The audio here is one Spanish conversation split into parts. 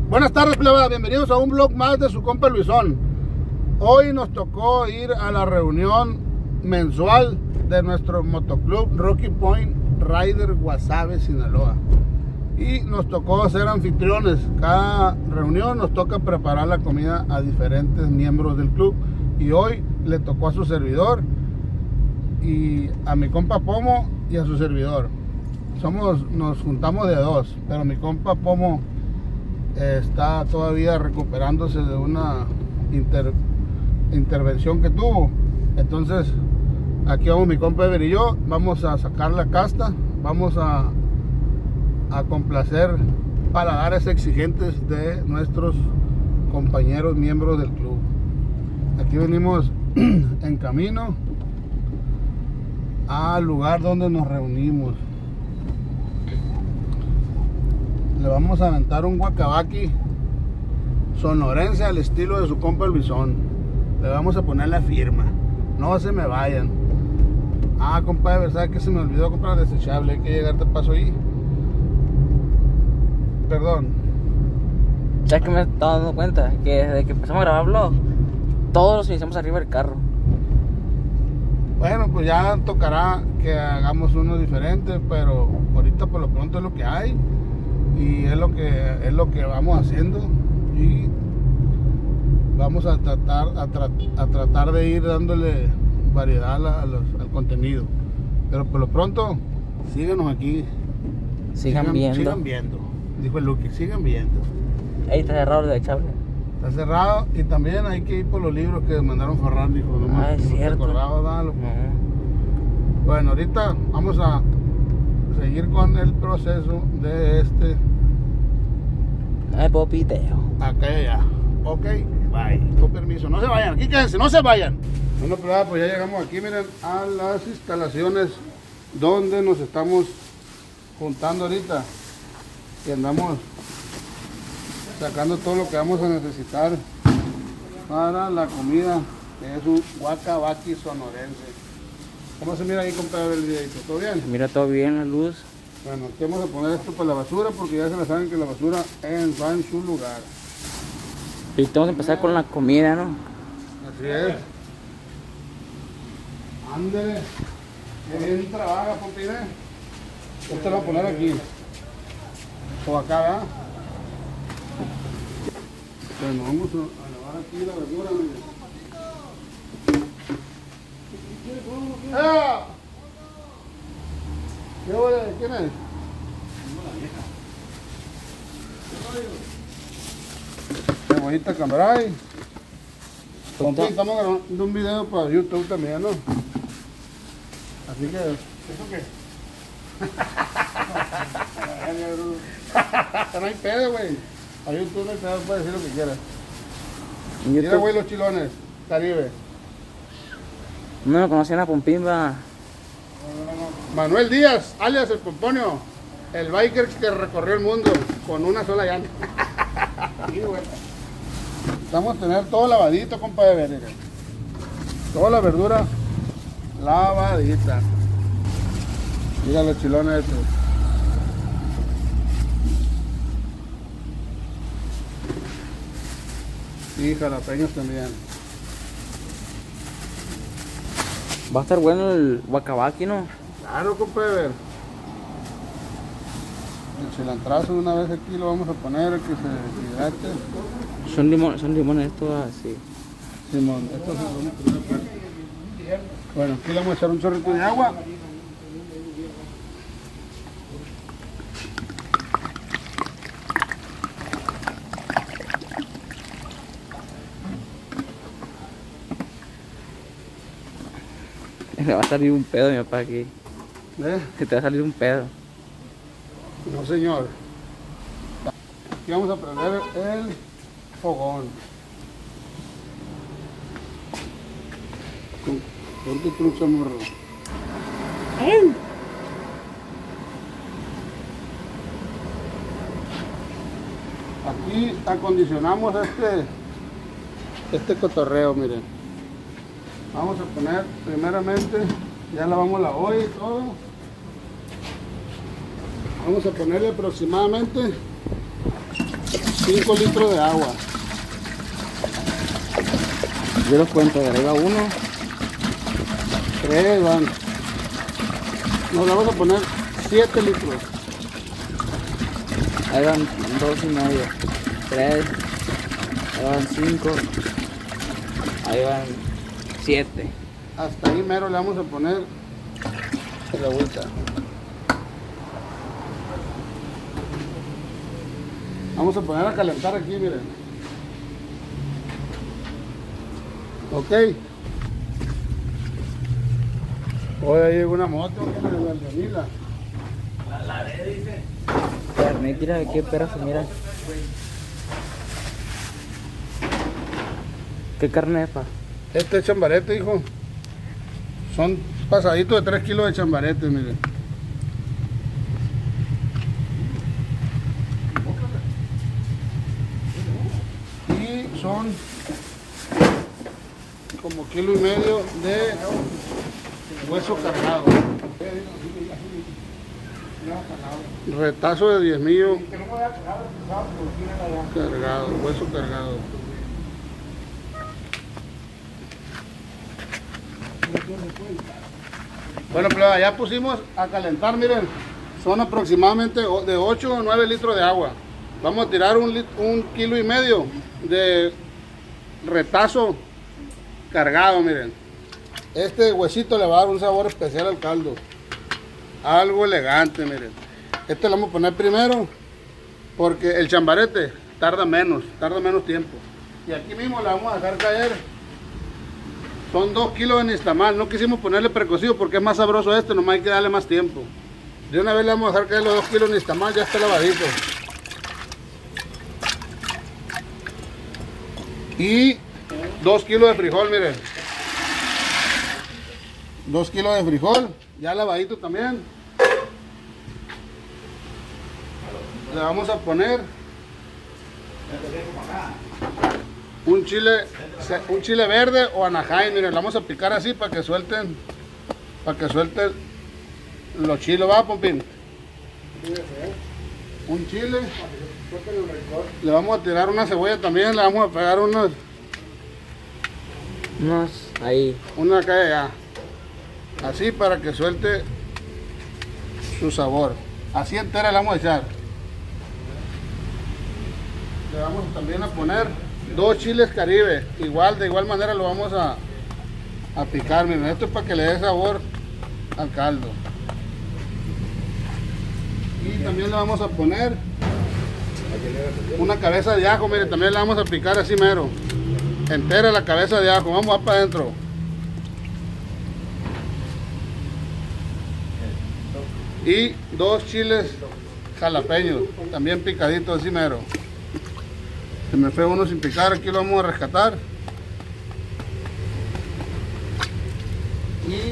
Buenas tardes, plebada, bienvenidos a un vlog más de su compa Luisón. Hoy nos tocó ir a la reunión mensual de nuestro motoclub Rocky Point Rider Guasave, Sinaloa. Y nos tocó ser anfitriones. Cada reunión nos toca preparar la comida a diferentes miembros del club. Y hoy le tocó a su servidor y a mi compa Pomo y a su servidor. Nos juntamos de dos, pero mi compa Pomo está todavía recuperándose de una intervención que tuvo. Entonces aquí vamos mi compa Ever y yo. Vamos a sacar la casta. Vamos a complacer paladares exigentes de nuestros compañeros miembros del club. Aquí venimos en camino al lugar donde nos reunimos. Le vamos a aventar un guacabaqui sonorense al estilo de su compa el Bisón. Le vamos a poner la firma. No se me vayan. Ah, compadre, ¿sabes que se me olvidó comprar desechable? Hay que llegar de paso ahí. Perdón. Ya que me he dado cuenta que desde que empezamos a grabar vlog, todos los iniciamos arriba del carro. Bueno, pues ya tocará que hagamos uno diferente, pero ahorita por lo pronto es lo que hay. Y es lo que vamos haciendo. Y vamos a tratar de ir dándole variedad al contenido. Pero por lo pronto, síganos aquí. Sigan viendo. Dijo el Luque, sigan viendo. Ahí está cerrado el desechable. Está cerrado y también hay que ir por los libros que mandaron Ferran, dijo. Ah, es cierto. Bueno, ahorita vamos a seguir con el proceso de este. Video. Acá y allá. Ok, bye. Con permiso. No se vayan, aquí quédense, no se vayan. Bueno, pues ya llegamos aquí, miren, a las instalaciones donde nos estamos juntando ahorita. Y andamos sacando todo lo que vamos a necesitar para la comida, que es un guacabaqui sonorense. ¿Cómo se mira ahí, compadre, el videito? ¿Todo bien? Mira todo bien la luz. Bueno, aquí vamos a poner esto para la basura, porque ya se la saben que la basura va en su lugar. Y tenemos que empezar con la comida, ¿no? Así es. Ándele. Que bien trabaja, Popine. Esto lo voy a poner aquí. O acá, ¿verdad? Bueno, vamos a lavar aquí la verdura. ¡Ah! ¿Qué huele? ¿Quién es? Cebollita cambray. Estamos grabando un video para YouTube también, ¿no? Así que... ¿Eso qué? No hay pedo, güey. A YouTube no hay pedo, puedes decir lo que quieras. Mira, güey, los chilones, Caribe. No me conocían a Pompimba. Manuel Díaz, alias el Pomponio, el biker que recorrió el mundo con una sola llanta. Sí, güey. Vamos a tener todo lavadito, compadre. Toda la verdura lavadita. Mira los chilones estos. Y jalapeños también. Va a estar bueno el guacabaqui, ¿no? Claro, compadre. El cilantrazo de una vez aquí lo vamos a poner, que se hidrate. Son limones estos así. Simón, estos son. Bueno, aquí le vamos a echar un chorrito de agua. Le va a salir un pedo, mi papá, aquí. ¿Eh? Que te va a salir un pedo. No, señor. Aquí vamos a prender el fogón. Con tu trucha, morro. Aquí acondicionamos este cotorreo, miren. Vamos a poner primeramente, ya lavamos la olla y todo. Vamos a ponerle aproximadamente 5 litros de agua. Yo los cuento, de arriba 1. 3 van. Nos le vamos a poner 7 litros. Ahí van 2,5. 3. Ahí van 5. Ahí van 7. Hasta ahí mero le vamos a poner el agüita. Vamos a poner a calentar aquí, miren. Ok. Hoy ahí llegó una moto de la Aldanila. La ve, dice. Carne, mira qué perra se mira. ¿Qué carne es, pa? Este es chambarete, hijo. Son pasaditos de 3 kilos de chambarete, miren. Y son como 1,5 kilos de hueso cargado. Retazo de 10 millos cargado, hueso cargado. Bueno, pero ya pusimos a calentar, miren, son aproximadamente de 8 o 9 litros de agua. Vamos a tirar 1,5 kilos de retazo cargado, miren. Este huesito le va a dar un sabor especial al caldo, algo elegante, miren. Este lo vamos a poner primero porque el chambarete tarda menos tiempo. Y aquí mismo le vamos a dejar caer. Son 2 kilos de nixtamal. No quisimos ponerle precocido porque es más sabroso este, nomás hay que darle más tiempo. De una vez le vamos a dejar caer los 2 kilos de nixtamal, ya está lavadito. Y 2 kilos de frijol, miren. 2 kilos de frijol, ya lavadito también. Le vamos a poner un chile verde o anajay, miren, lo vamos a picar así para que suelten los chiles, ¿va, Pompín? Un chile, le vamos a tirar una cebolla también, le vamos a pegar unos ahí, una acá y allá, así para que suelte su sabor, así entera le vamos a echar. Le vamos también a poner 2 chiles caribe, de igual manera lo vamos a picar, miren, esto es para que le dé sabor al caldo. Y también le vamos a poner una cabeza de ajo, miren, también la vamos a picar así mero, entera la cabeza de ajo, vamos para adentro. Y 2 chiles jalapeños, también picaditos así mero. Se me fue uno sin picar, aquí lo vamos a rescatar. Y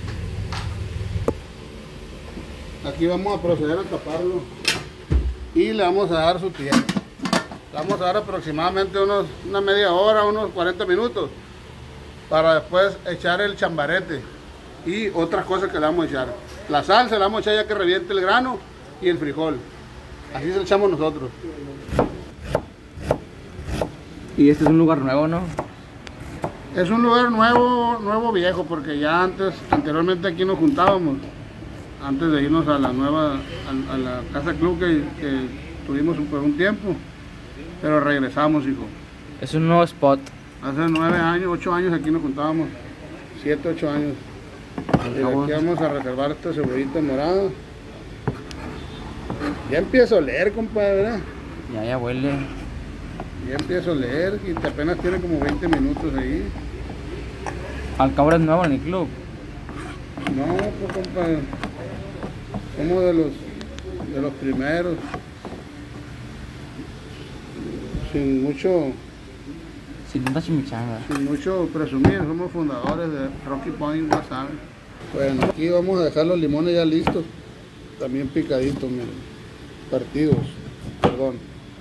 aquí vamos a proceder a taparlo. Y le vamos a dar su tiempo. Le vamos a dar aproximadamente una media hora, unos 40 minutos. Para después echar el chambarete. Y otras cosas que le vamos a echar. La salsa la vamos a echar ya que reviente el grano y el frijol. Así se lo echamos nosotros. Y este es un lugar nuevo, ¿no? Es un lugar nuevo viejo, porque ya anteriormente aquí nos juntábamos, antes de irnos a la casa club que tuvimos por un tiempo, pero regresamos, hijo. Es un nuevo spot. Hace 9 años, 8 años aquí nos juntábamos, 7, 8 años. Y aquí vamos a reservar esta cebollita morada. Ya empiezo a oler, compadre, ¿verdad? Ya huele. Ya empiezo a leer y apenas tiene como 20 minutos ahí. Al cabo es nuevo en el club. No, pues compadre, somos de los primeros. Sin mucho presumir, somos fundadores de Rocky Point, ya saben. Bueno, aquí vamos a dejar los limones ya listos, también picaditos, miren, partidos, perdón.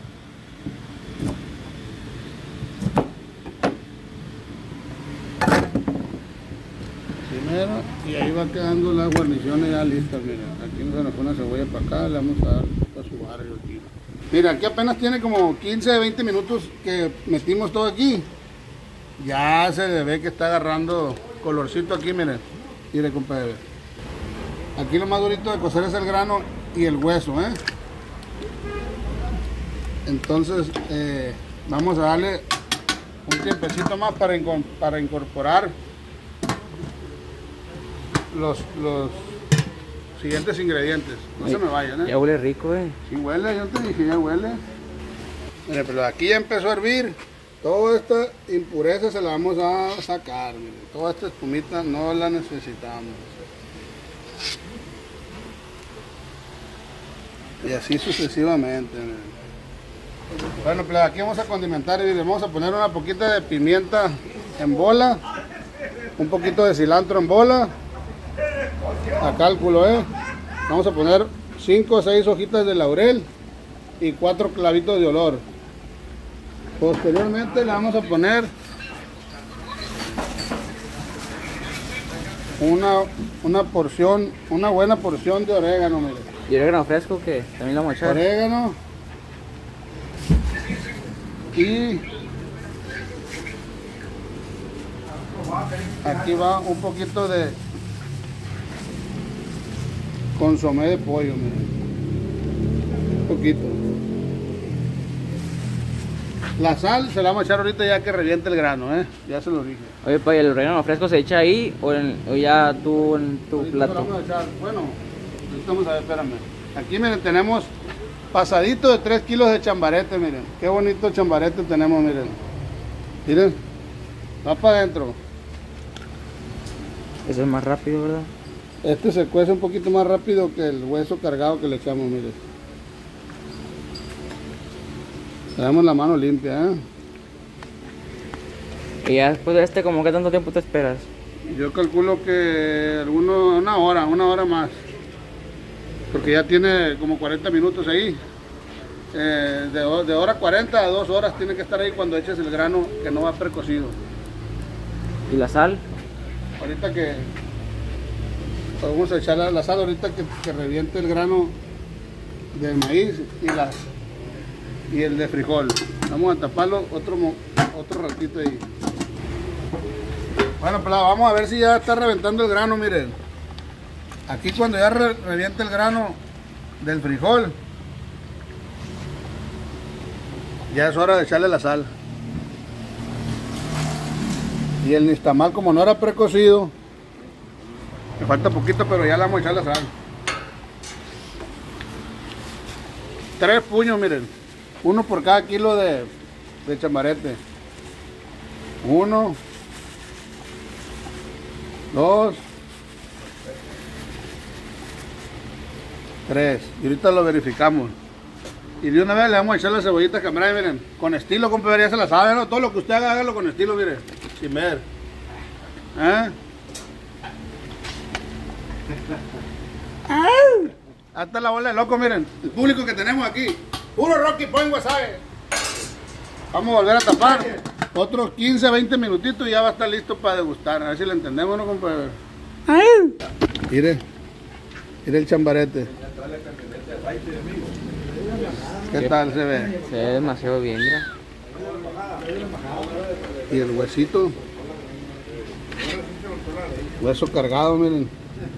Primero, y ahí va quedando las guarniciones ya listas, miren. Aquí nos se nos pone una cebolla para acá, le vamos a dar para su barrio aquí. Mira, aquí apenas tiene como 15, 20 minutos que metimos todo aquí. Ya se le ve que está agarrando colorcito aquí, miren. Mire, compadre. Aquí lo más durito de cocer es el grano y el hueso, ¿eh? Entonces, vamos a darle un tiempecito más para incorporar los siguientes ingredientes. No se me vayan, ¿eh? Ya huele rico, Sí huele, yo te dije, ya huele. Mire, pero aquí ya empezó a hervir. Toda esta impureza se la vamos a sacar, mire. Toda esta espumita no la necesitamos. Y así sucesivamente, mire. Bueno, pues aquí vamos a condimentar y le vamos a poner una poquita de pimienta en bola, un poquito de cilantro en bola, a cálculo, Vamos a poner 5 o 6 hojitas de laurel y 4 clavitos de olor. Posteriormente le vamos a poner una buena porción de orégano, mire. ¿Y orégano fresco que también lo vamos a echar? Orégano. Y aquí va un poquito de consomé de pollo, miren. Un poquito. La sal se la vamos a echar ahorita ya que reviente el grano, ya se lo dije. Oye, pa, ¿y el orégano fresco se echa ahí o ya tú en tu Ahorita plato? vamos a echar, bueno, ahorita vamos a ver, espérame. Aquí miren, tenemos pasadito de 3 kilos de chambarete, miren. Qué bonito chambarete tenemos, miren. Miren, va para adentro. Eso es más rápido, ¿verdad? Este se cuece un poquito más rápido que el hueso cargado que le echamos, miren. Le damos la mano limpia, Y ya después de este, ¿como qué tanto tiempo te esperas? Yo calculo que una hora más. Porque ya tiene como 40 minutos ahí. De hora 40 a 2 horas tiene que estar ahí cuando eches el grano que no va precocido. ¿Y la sal? Ahorita que vamos a echar la sal, ahorita que reviente el grano de maíz y el de frijol. Vamos a taparlo otro ratito ahí. Bueno, pues vamos a ver si ya está reventando el grano, miren. Aquí cuando ya reviente el grano del frijol, ya es hora de echarle la sal. Y el nixtamal, como no era precocido, me falta poquito, pero ya le vamos a echar la sal. 3 puños, miren. 1 por cada kilo de chambarete. 1, 2, 3. Y ahorita lo verificamos. Y de una vez le vamos a echar la cebollita camarada, miren. Con estilo, compadre, ya se la sabe, ¿no? Todo lo que usted haga, hágalo con estilo, miren. Sin ver. Hasta la bola de loco, miren. El público que tenemos aquí. Puro Rocky Point Wasabi. Vamos a volver a tapar. Otros 15, 20 minutitos y ya va a estar listo para degustar. A ver si lo entendemos, ¿no, compadre? Mire. Mire el chambarete. ¿Qué tal se ve? Se ve demasiado bien, mira. Y el huesito. Hueso cargado, miren.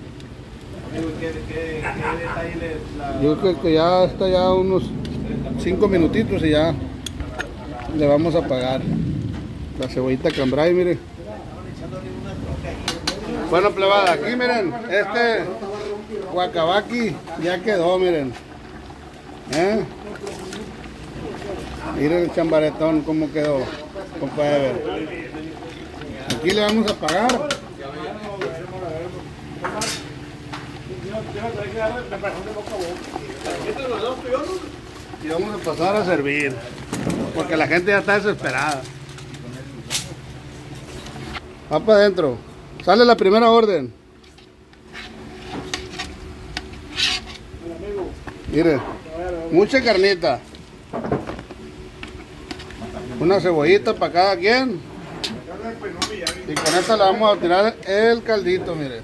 Yo creo que ya está ya unos 5 minutitos y ya le vamos a apagar la cebollita cambray, miren. Bueno, plebada, aquí miren, este guacabaqui ya quedó, miren. Miren el chambaretón como quedó, como puede ver. Aquí le vamos a apagar. Y vamos a pasar a servir, porque la gente ya está desesperada. Va para adentro. Sale la primera orden. Mire, mucha carnita. Una cebollita para cada quien. Y con esta le vamos a tirar el caldito, mire.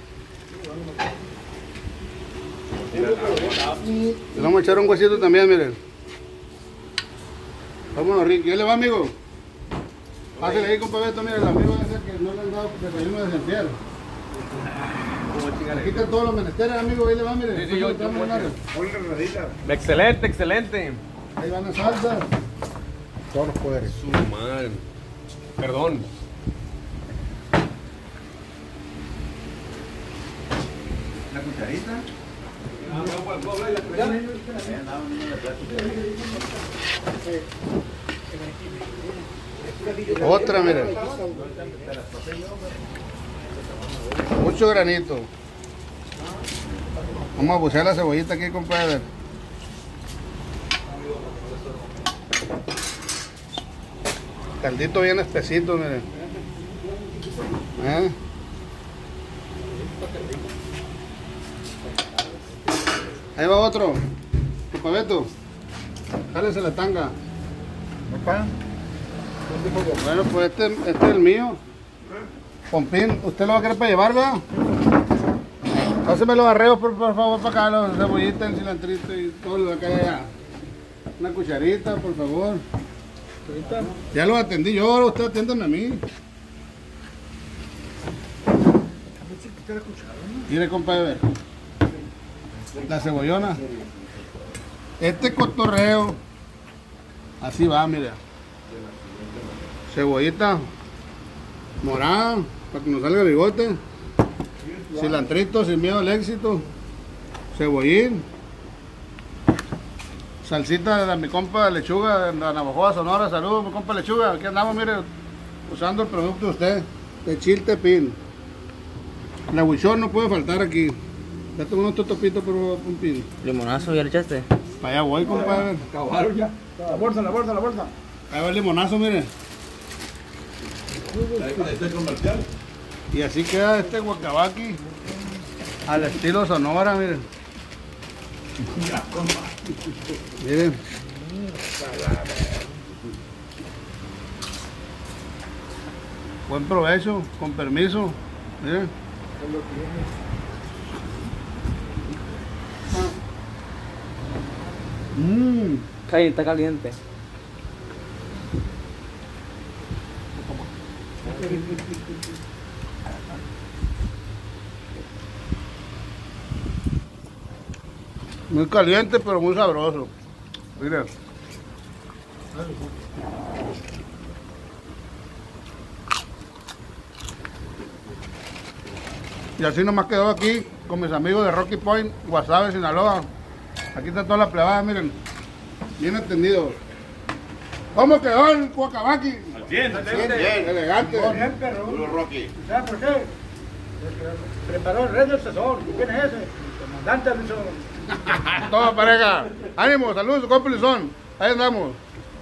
Le vamos a echar un huesito también, miren. Vámonos, Ricky. ¿Ya le va, amigo? Pásale ahí, compa Beto. Mira, el amigo ese que no le han dado desayuno de Santiago. Aquí están todos los menesteres, amigo. Ahí le va, mire. Sí, yo excelente, excelente. Ahí van las salsas. Todos los poderes. Su madre. Perdón. ¿La cucharita? Otra, mire. Mucho granito. Vamos a bucear la cebollita aquí, compadre. Caldito bien espesito, mire. Ahí va otro. Paveto. Jálese la tanga. Bueno, pues este es el mío. Pompín, ¿usted lo va a querer para llevar, verdad? Páseme los arreos, por favor, para acá, los cebollitas, el cilantrito y todo lo de acá y allá. Una cucharita, por favor. Ya lo atendí yo, ahora usted atiéndame a mí. Mire, compadre, la cebollona. Este cotorreo, así va, mire. Cebollita morada, para que nos salga el bigote. Cilantrito, sin miedo al éxito. Cebollín. Salsita de mi compa Lechuga, de Navajoa, Sonora. Saludos, mi compa Lechuga. Aquí andamos, mire, usando el producto de usted, de Chiltepín. La huichón no puede faltar aquí. Ya tengo unos totopitos, pero un pin. Limonazo, ¿ya le echaste? Para allá voy, compadre. Acabaron ya. La bolsa. Ahí va el limonazo, mire. Este es comercial. Y así queda este guacabaqui al estilo Sonora, miren. Miren. Buen provecho, con permiso. Miren. Está caliente. Muy caliente, pero muy sabroso. Miren. Y así nomás quedó aquí con mis amigos de Rocky Point, Guasave, Sinaloa. Aquí está toda la plebada, miren. Bien atendido. ¿Cómo quedó el guacabaqui? Bien, Elegante. bien, perro. Puro Rocky. ¿Sabes por qué? Preparó el rey del sazón. ¿Quién es ese? El comandante Luisón. Todo pareja. Ánimo, saludos, compa Lizón. Ahí andamos.